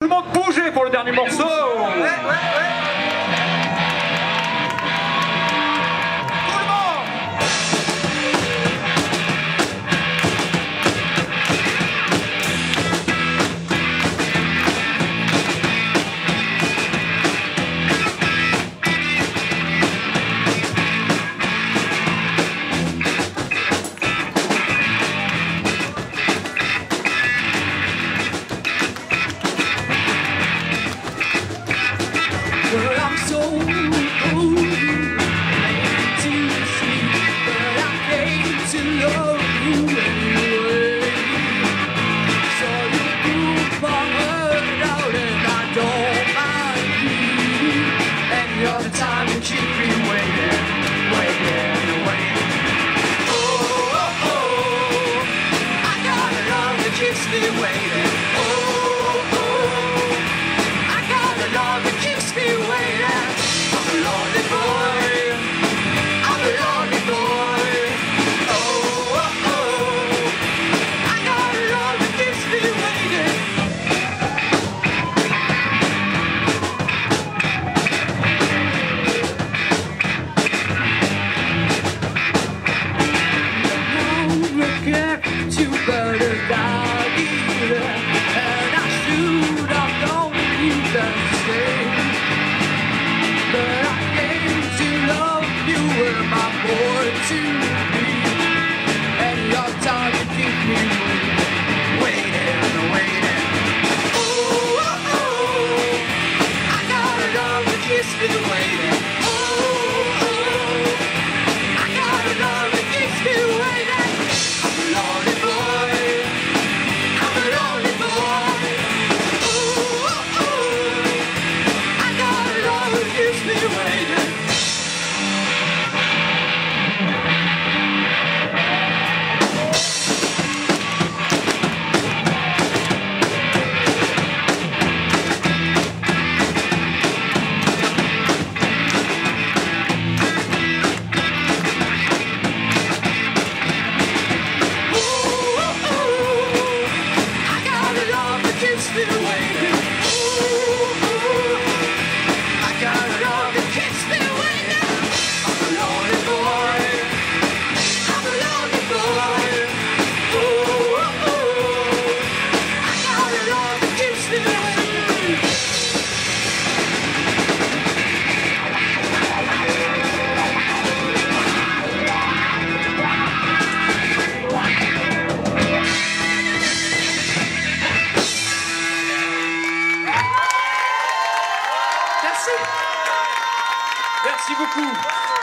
Tout le monde bouger pour le dernier morceau. Well, I'm so old, to sleep, but I came to love you anyway. So you prove my heart out and I don't mind you. And you're the time to keep me waiting, waiting, waiting. Oh, oh, oh, I got a love that keeps me waiting. Oh, oh, I got a love that keeps me waiting. I'm a lonely boy. I'm a lonely boy. Oh, oh, oh. I got a love that keeps me waiting. Won't regret you better die either. And I should have known you that stay. But I came to love you were my boy to be. And your time to keep me waiting, waiting. Oh, oh, oh. I got a love that keeps me waiting. Oh, oh, I got a love that keeps me waiting. I'm a lonely boy. I'm a lonely boy. Oh, oh, oh. I got a love that keeps me waiting. Oh, oh, oh. I got a love that keeps me waiting. Oh, oh. I got a love that keeps me waiting. I'm a lonely boy. I'm a lonely boy. Oh, oh, oh. I got a love that keeps me waiting. Merci. Merci beaucoup.